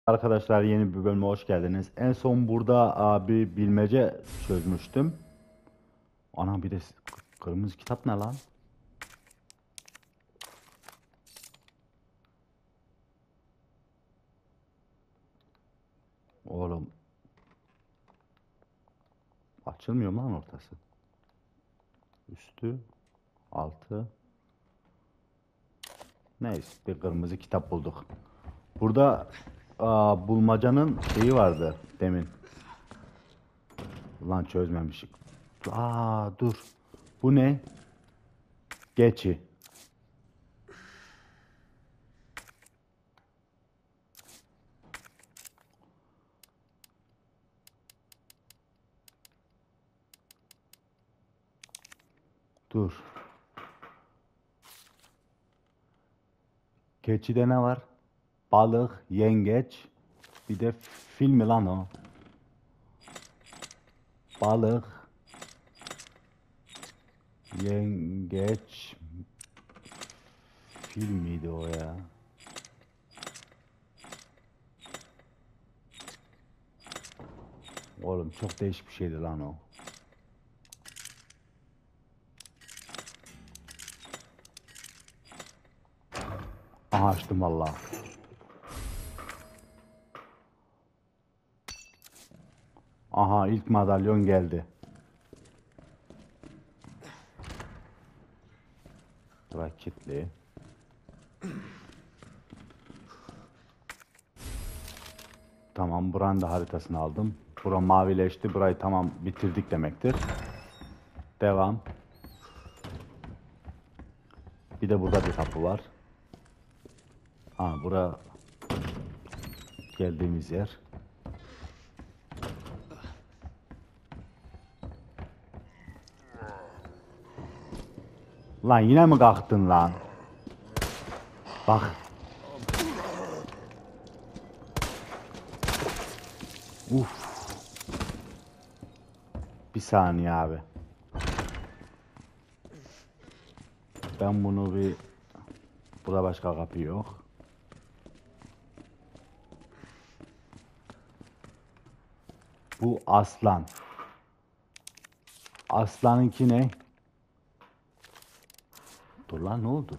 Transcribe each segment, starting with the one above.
Arkadaşlar yeni bir bölüme hoş geldiniz. En son burada bir bilmece çözmüştüm. Ana bir de kırmızı kitap ne lan? Oğlum açılmıyor mu lan ortası? Üstü, altı. Neyse bir kırmızı kitap bulduk. Burada bulmacanın şeyi vardı demin. Ulan çözmemişik. Dur. Bu ne? Geçi. Dur. Keçide ne var? Balık, yengeç. Bir de fil mi lan o? Balık, yengeç, fil miydi o ya? Oğlum çok değişik bir şeydi lan o. Aha açtım valla. Aha ilk madalyon geldi. Bırak kilitli. Tamam buranın da haritasını aldım. Bura mavileşti. Burayı tamam bitirdik demektir. Devam. Bir de burada bir kapı var. Ha bura geldiğimiz yer. Lan yine mi kalktın lan? Bak. Uf. Bir saniye abi. Ben bunu bir... Burada başka kapı yok. Bu aslan. Aslanınki ne? Dur lan ne oldu?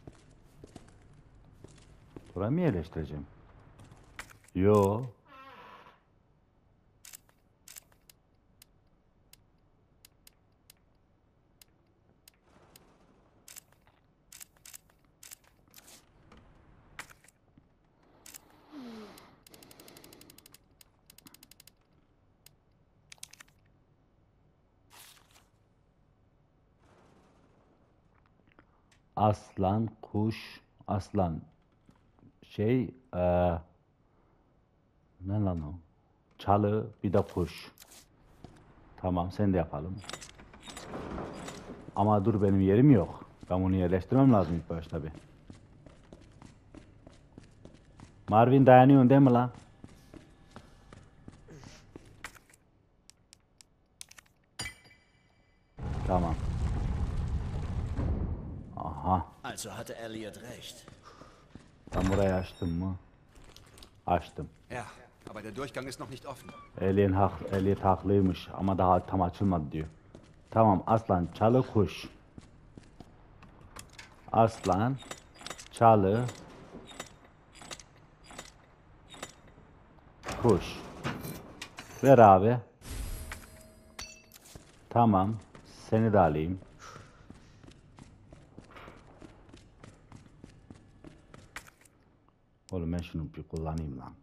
Buraya mı yerleştireceğim? Yo. Aslan, kuş, aslan. Şey, ne lan o? Çalı, bir de kuş. Tamam, sen de yapalım. Ama dur benim yerim yok. Ben bunu yerleştirmem lazım ilk başta bir. Marvin dayanıyorsun değil mi lan? Tamam. Aha. Also hatte Elliot recht. Ben burayı açtım mı? Açtım. Ja, aber der Durchgang ist noch nicht offen. Elliot haklıymış ama daha tam açılmadı diyor. Tamam aslan, çalı, kuş. Aslan, çalı, kuş. Ver abi. Tamam. Seni de alayım. Oğlum ben şunu bir kullanayım lan.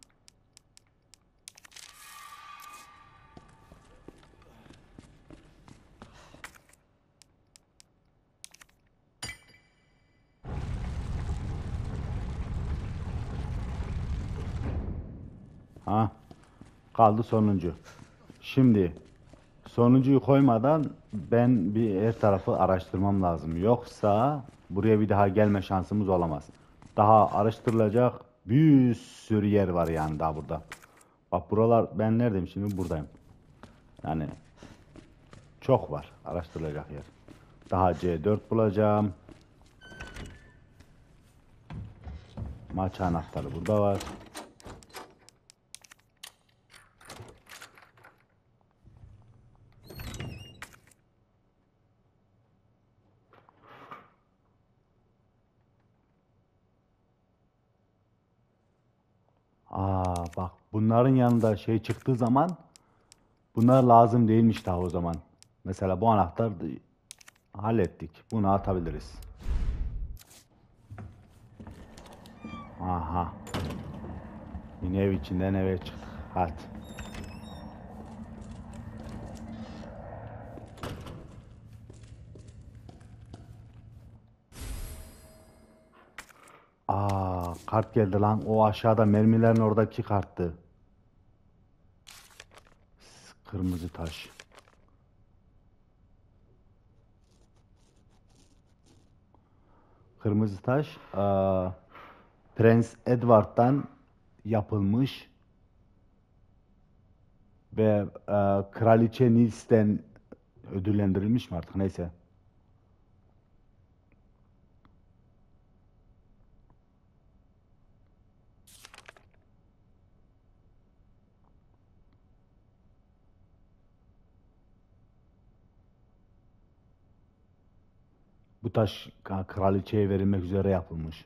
Ha. Kaldı sonuncu. Şimdi sonuncuyu koymadan ben bir her tarafı araştırmam lazım. Yoksa buraya bir daha gelme şansımız olamaz. Daha araştırılacak bir sürü yer var yani daha burada. Bak buralar ben neredeyim şimdi buradayım. Yani çok var araştırılacak yer. Daha C4 bulacağım. Maç anahtarı burada var. Bak bunların yanında şey çıktığı zaman bunlar lazım değilmiş daha o zaman. Mesela bu anahtar hallettik. Bunu atabiliriz. Aha. Yine ev içinden eve çıktık. Hadi. Kart geldi lan. O aşağıda mermilerin oradaki karttı. Kırmızı taş. Kırmızı taş Prens Edward'dan yapılmış ve Kraliçe Nils'ten ödüllendirilmiş mi artık neyse. Bu taş kraliçeye verilmek üzere yapılmış.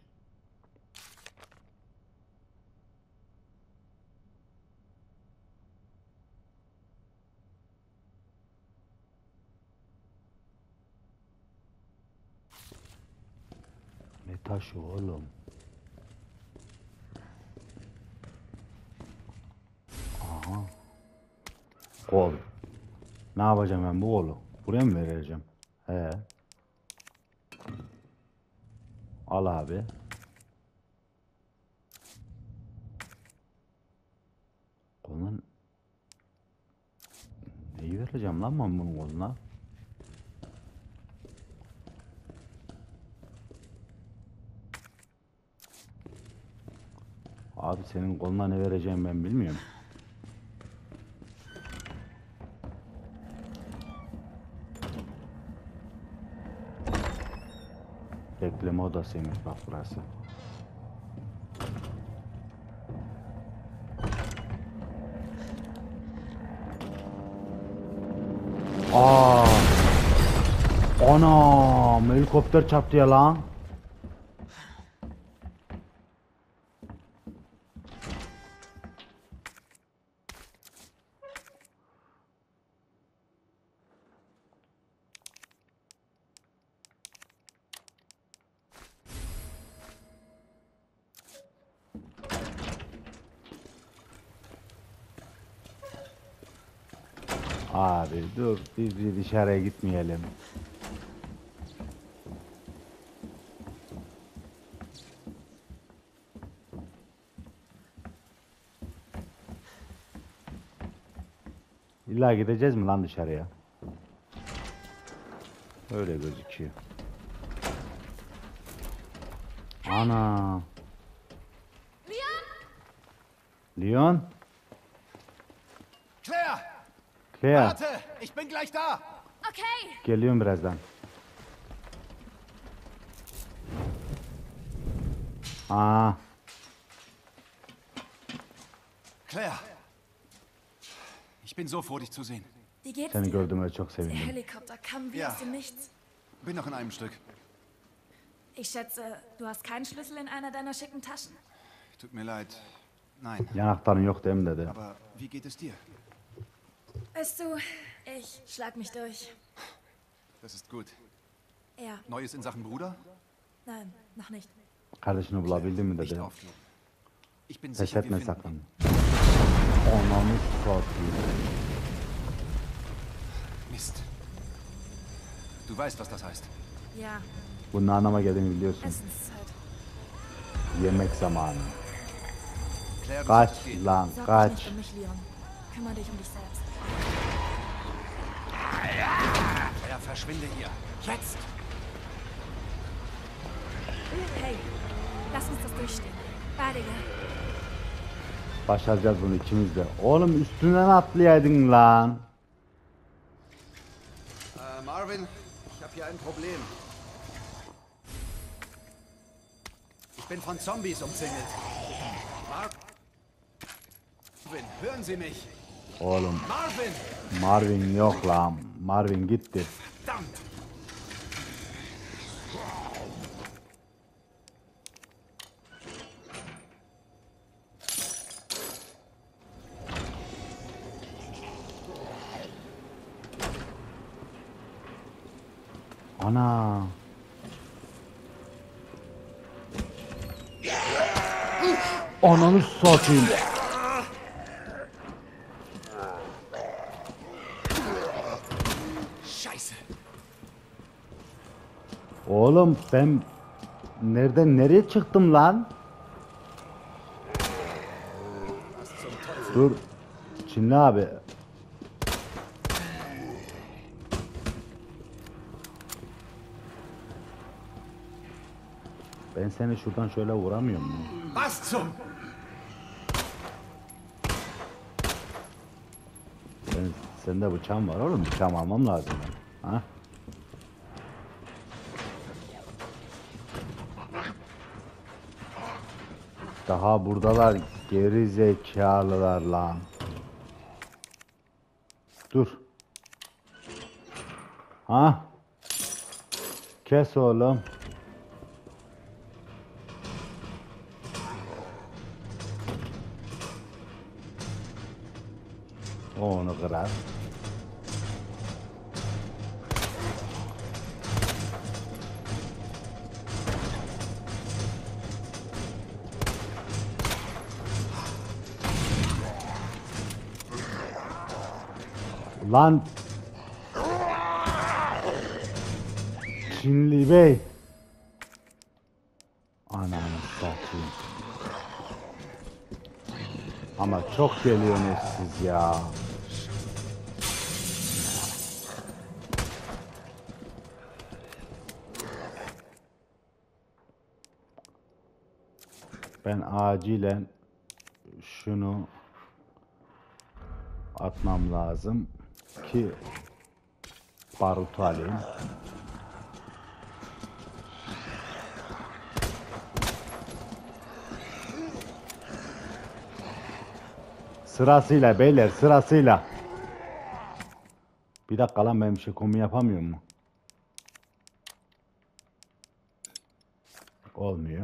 Ne taşı oğlum? Aha. Kol. Ne yapacağım ben bu kolu? Buraya mı vereceğim? He. Al abi. Kolun neyi vereceğim lan ben bunun koluna? Abi senin koluna ne vereceğim ben bilmiyorum. Bekleme odasıymış bak burası. Anam helikopter çarptı ya lan. Abi dur biz bir dışarıya gitmeyelim. İlla gideceğiz mi lan dışarıya? Öyle gözüküyor. Ana. Leon? Claire! Claire. Warte! Ich bin gleich da! Okay. Geliyorum birazdan. Claire! Ich bin so froh, dich zu sehen. Wie geht's Seni dir? gördüğüme çok Der sevindim. Helikopter kam wie Ja. aus dem Nichts. Bin noch in einem Stück. Ich schätze, du hast keinen Schlüssel in einer deiner schicken Taschen. Tut mir leid. Nein. Yanakların yok değil mi dedi. Aber wie geht es dir? Weißt du, ich schlag mich durch. Das ist gut. Ja, Neues in Sachen Bruder? nein, noch nicht. Kardeşini bulabildin mi Nicht dedi. aufgeben. Ich bin Pes sicher, wir etme finden sakın. ihn. Ananı satayım. Mist. Du weißt, was das heißt. Ja, Bunun ne anlama geldiğini biliyorsun. Essenszeit. Yemek zamanı. Claire, du Kaç solltest gehen. lan Sorg dich kaç. nicht um mich, Leon. Kümmere dich um dich selbst. Claire, verschwinde hier. Jetzt! Hey, lass uns das durchstehen. Beide gell? Başaracağız bunu ikimiz de. Oğlum üstünden atlayaydın lan. Marvin, ich habe hier ein Problem. Ich bin von Zombies umzingelt. Marvin, hören Sie mich! Oğlum Marvin! Marvin yok lan. Marvin gitti. Verdammt! Ana. Ananı satayım. Scheiße. Oğlum ben nereden nereye çıktım lan? Dur. Çinli abi. Ben seni şuradan şöyle vuramıyor muyum? Was zum? Sende bıçağım var oğlum. Bıçağım almam lazım ben. Ha? Daha buradalar, geri zekalılar lan. Dur. Ha? Kes oğlum. O onu kırar. Lan Çinli Bey. Ananı satayım. Ama çok geliyorsunuz siz ya. Ben acilen şunu atmam lazım ki barutu alayım. Sırasıyla beyler, sırasıyla. Bir dakika lan, benim şekomu yapamıyor mu? Olmuyor.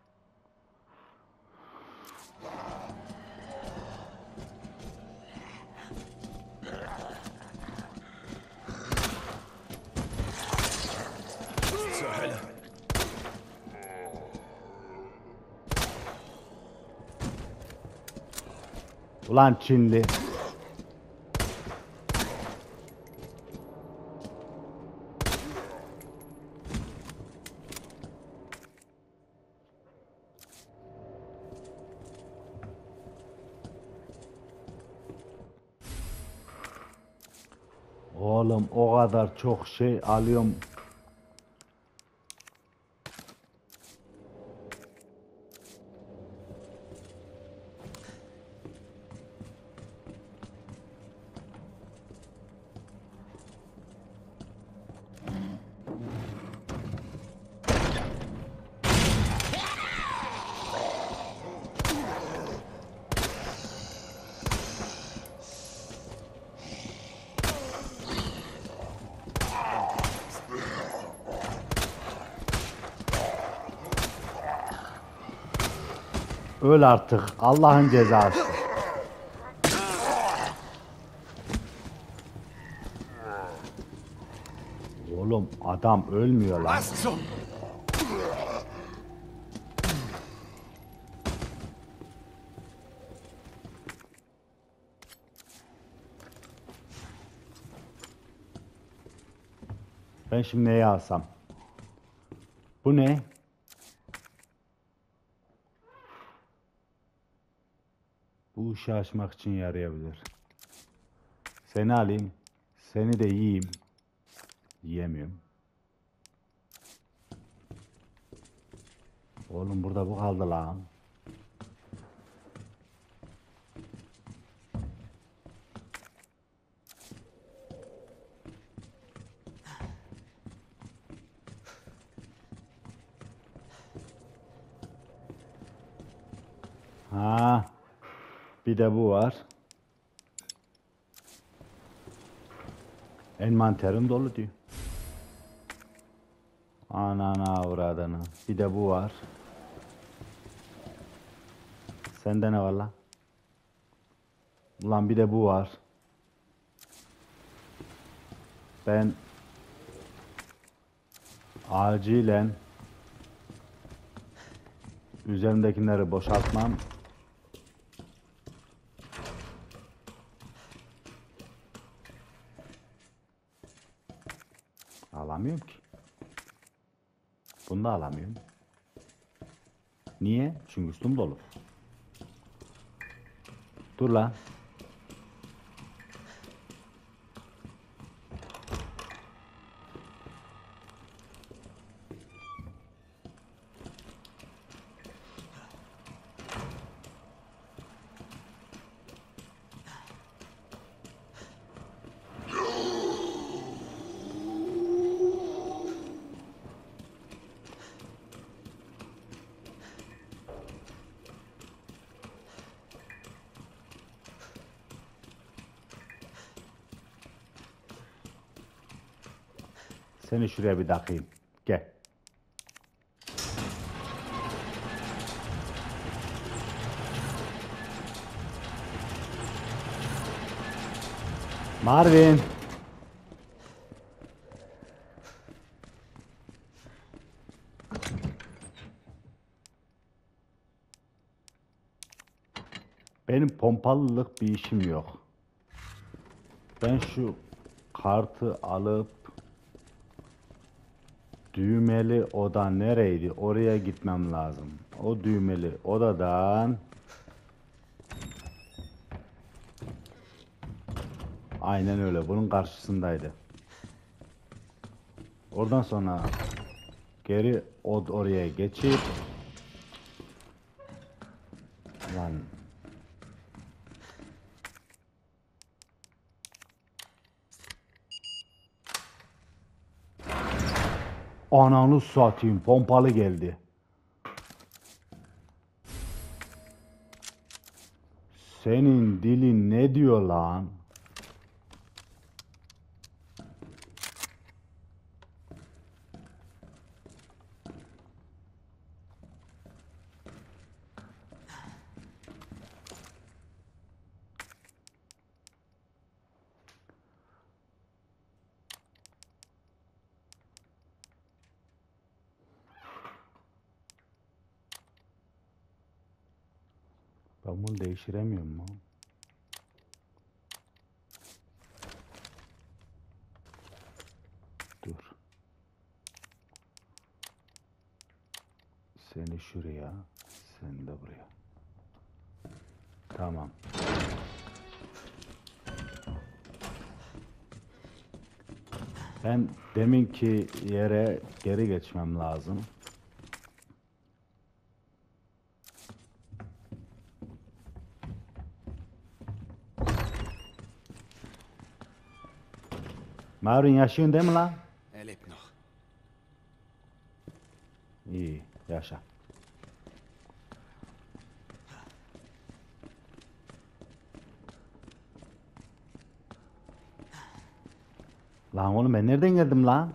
Zur Hölle. Ulan Çinli. Oğlum o kadar çok şey alıyorum. Öl artık. Allah'ın cezası. Oğlum adam ölmüyor lan. Was zum? Ben şimdi neyi alsam? Bu ne? Bu ışığı açmak için yarayabilir. Seni alayım. Seni de yiyeyim. Yiyemiyorum. Oğlum burada bu kaldı lan. Ha. Bir de bu var. Envanterim dolu diyor. Anana avradına. Bir de bu var. Sende ne var lan? Ulan bir de bu var. Ben acilen üzerimdekileri boşaltmam. Alamıyorum ki. Bunu da alamıyorum. Niye? Çünkü üstüm dolu. Dur lan. Seni şuraya bir takayım. Gel. Marvin. Benim pompalılık bir işim yok. Ben şu kartı alıp düğmeli oda nereydi? Oraya gitmem lazım. O düğmeli odadan aynen öyle. Bunun karşısındaydı. Oradan sonra geri oraya geçip lan ananı satayım, pompalı geldi. Senin dilin ne diyor lan? Ben bunu değiştiremiyorum mu? Dur. Seni şuraya, seni de buraya. Tamam. Ben deminki yere geri geçmem lazım. Marvin yaşıyorsun değil mi lan? Er lebt noch. İyi, yaşa. Lan oğlum ben nereden geldim lan?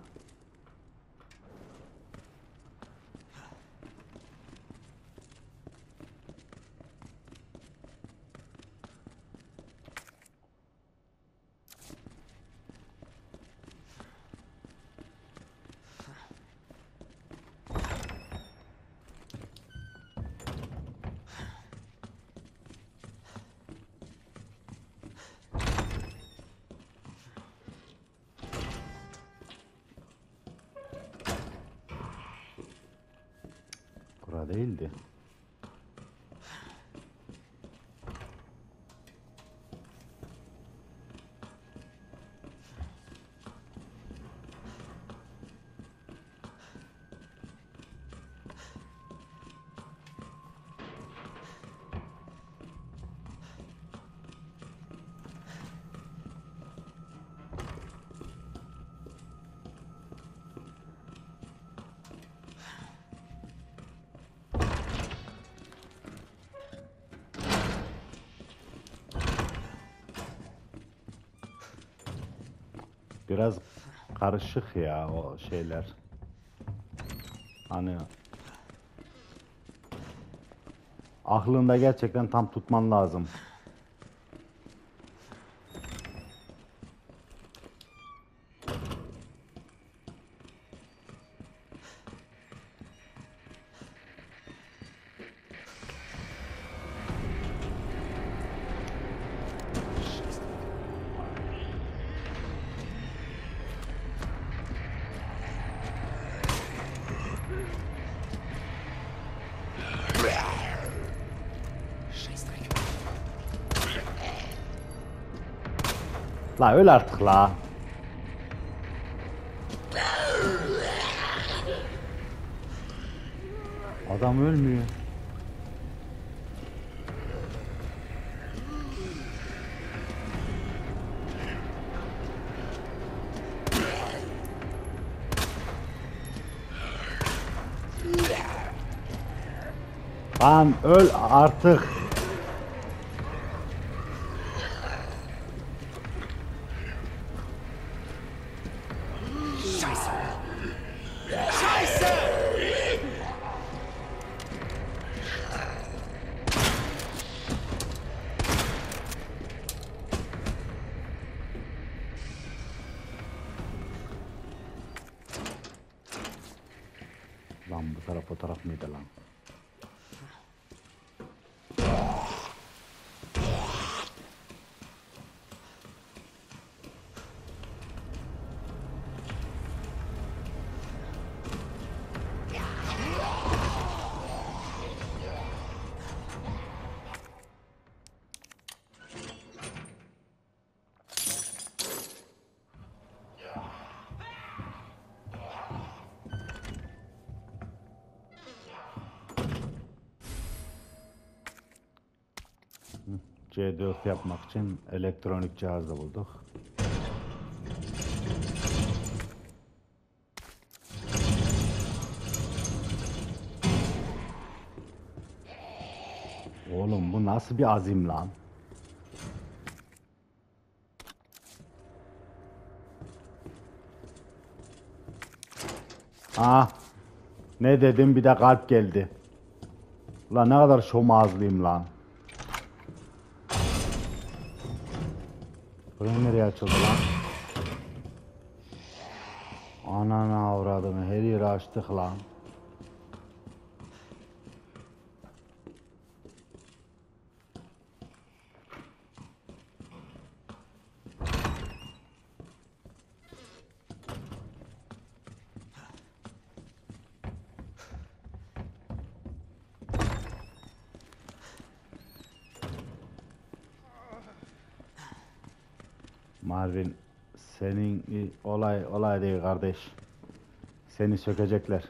Bura değildi. Biraz karışık ya o şeyler. Hani aklında gerçekten tam tutman lazım. La öl artık la. Adam ölmüyor. Lan öl artık. Lan bu taraf o taraf mıydı lan? C4 yapmak için elektronik cihaz da bulduk. Oğlum bu nasıl bir azim lan? Ah, ne dedim, bir de kalp geldi. Ulan ne kadar şomazlıyım lan. Buraya nereye açıldı lan? Ananı avradını, her yeri açtık lan. Marvin, senin olay değil kardeş. Seni sökecekler.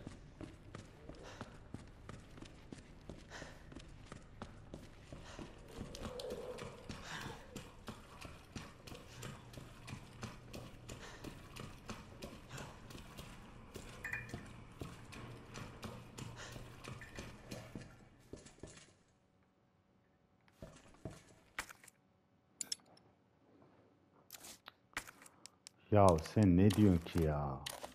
Ya sen ne diyorsun ki ya?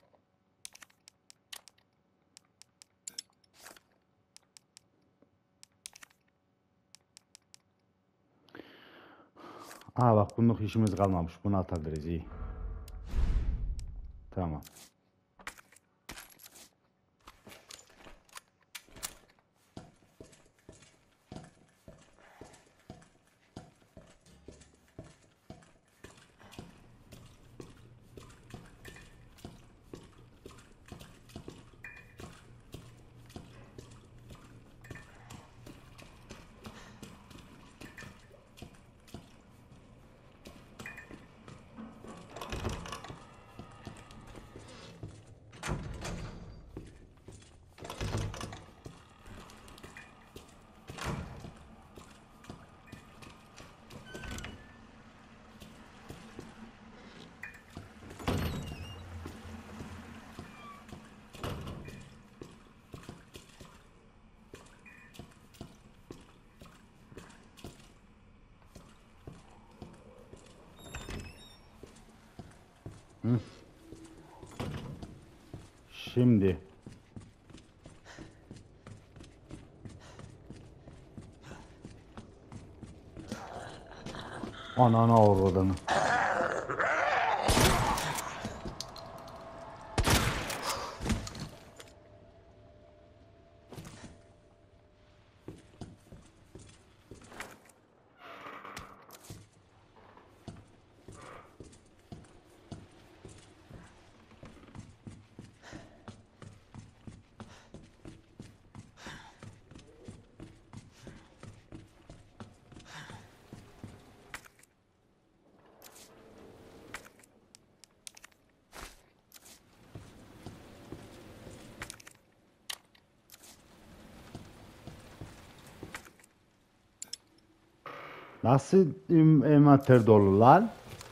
Aa bak, bunluk işimiz kalmamış. Bunu atabiliriz, iyi. Tamam. Hı. Şimdi ananı avradını. Nasıl envanter dolu lan?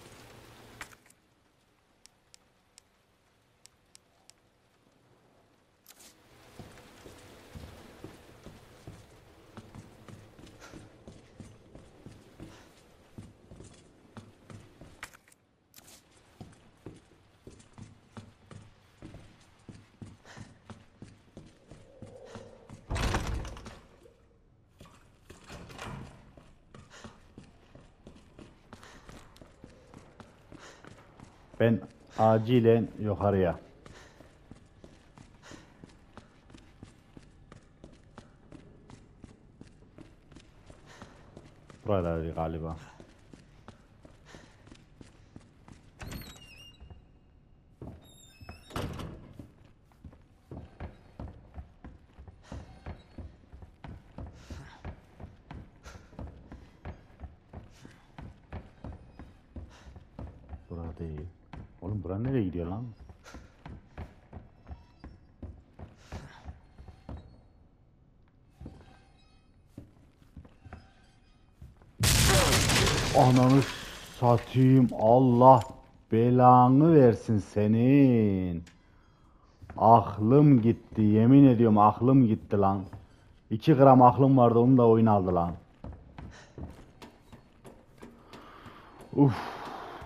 Ben acilen yukarıya. Burada galiba. Burada değil. Oğlum bura nereye gidiyor lan? Ananı satayım. Allah belanı versin senin. Aklım gitti. Yemin ediyorum aklım gitti lan. 2 gram aklım vardı, onu da oyun aldı lan. Uf.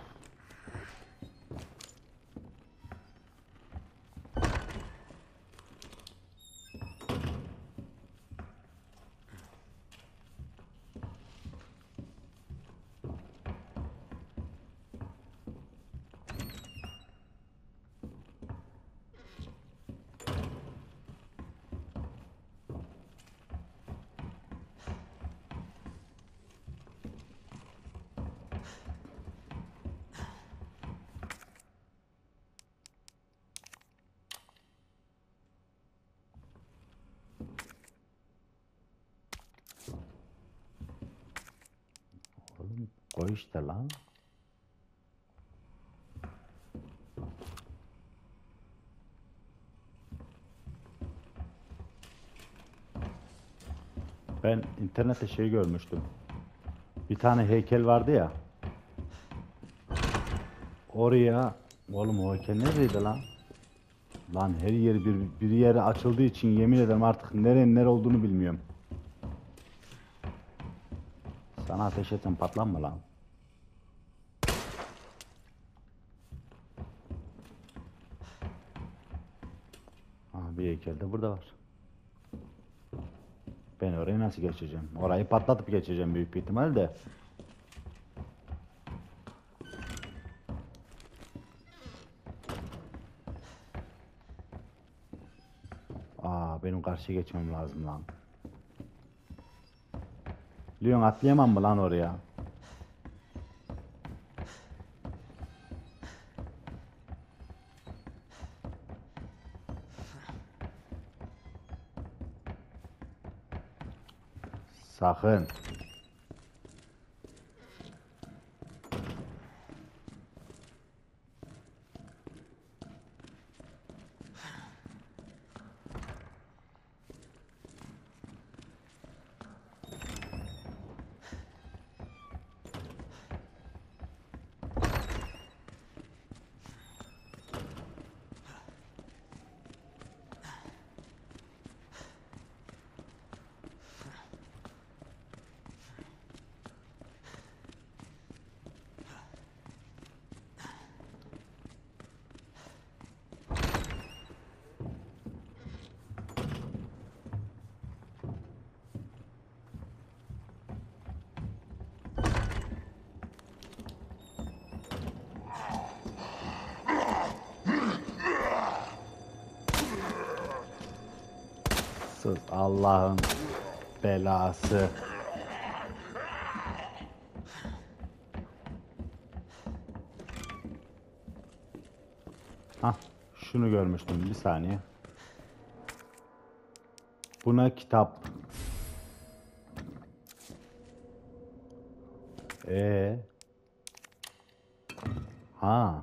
Oğlum koy işte lan. Ben internette şey görmüştüm. Bir tane heykel vardı ya. Oraya, oğlum o heykel neredeydi lan? Lan her yer bir yere açıldığı için yemin ederim artık nerenin nere olduğunu bilmiyorum. Sana ateş etsem patlanma lan. Aha, bir heykel de burada var. Ben orayı nasıl geçeceğim? Orayı patlatıp geçeceğim büyük bir ihtimal de. Benim karşıya geçmem lazım lan. Leon atlayamam mı lan oraya? Sakın. Sus Allah'ın belası. Hah, şunu görmüştüm, bir saniye. Buna kitap. Ha.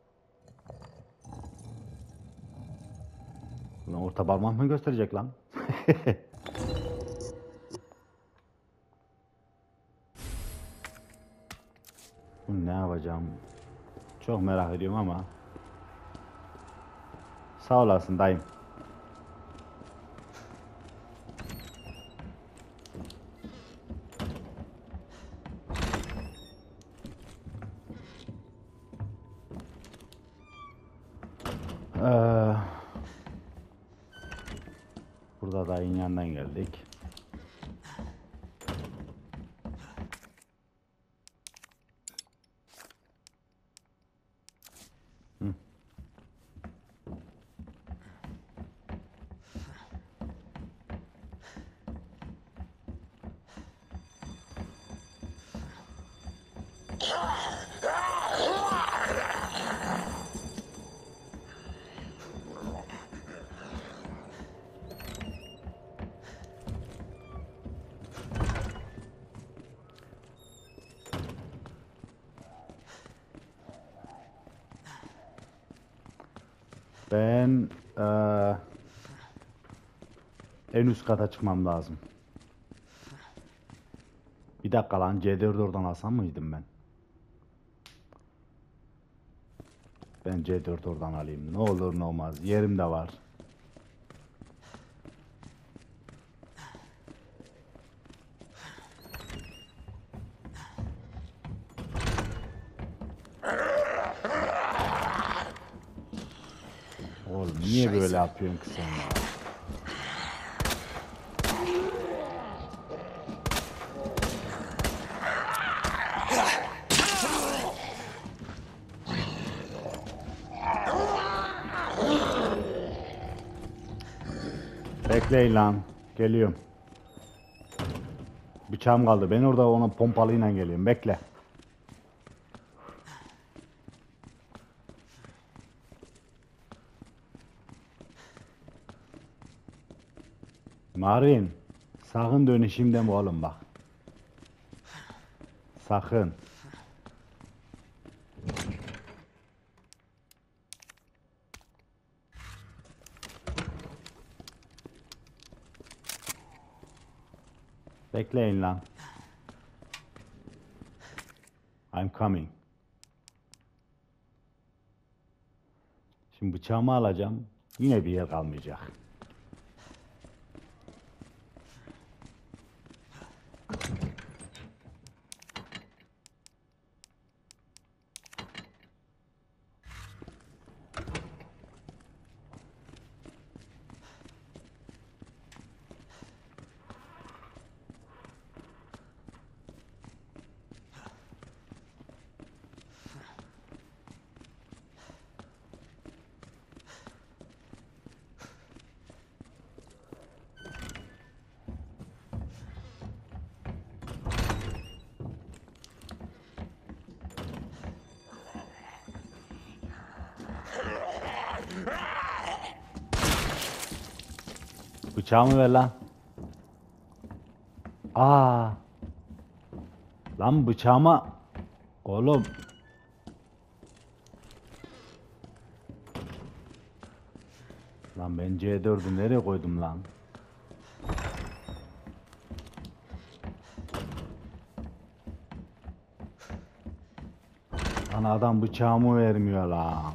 Lan orta parmağım mı gösterecek lan? Bunu ne yapacağım? Çok merak ediyorum ama. Sağ olasın dayım. Ee, Burada dayının yanından geldik. Ben en üst kata çıkmam lazım. Bir dakika lan, C4 oradan alsam mıydım ben? Ben C4 oradan alayım. Ne olur ne olmaz. Yerim de var. Oğlum niye böyle yapıyorsun ki sen ya? Bekleyin lan. Geliyorum. Bıçağım kaldı. Ben orada ona pompalıyla geliyorum. Bekle. Marin. Sakın dönüşümden oğlum bak. Sakın. Bekleyin lan. I'm coming. Şimdi bıçağımı alacağım. Yine bir yer kalmayacak. Bıçağımı ver lan. Aa. Lan bıçağıma. Oğlum. Lan ben C4'ü nereye koydum lan? Lan adam bıçağımı vermiyor lan.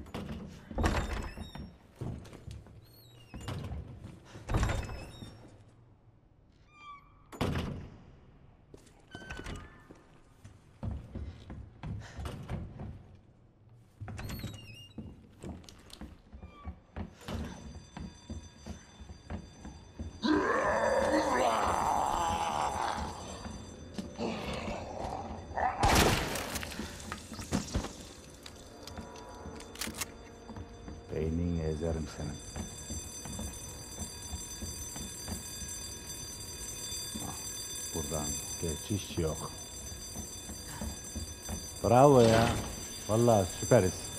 Beynini ezerim senin. Ah, buradan geçiş yok. Bravo ya. Vallahi süperiz.